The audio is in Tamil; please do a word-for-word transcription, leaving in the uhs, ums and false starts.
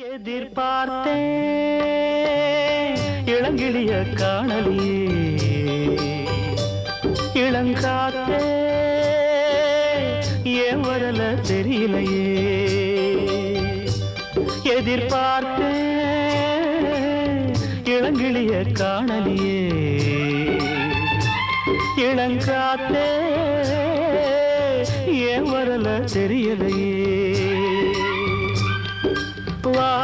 எதிர்பார்த்தேன் இளங்கிளிய காணலியே இளங்காத்தே ஏன் வரல தெரியலையே எதிர்பார்த்தேன் இளங்கிளிய காணலியே இளங்காத்தே ஏன் வரல தெரியலையே வா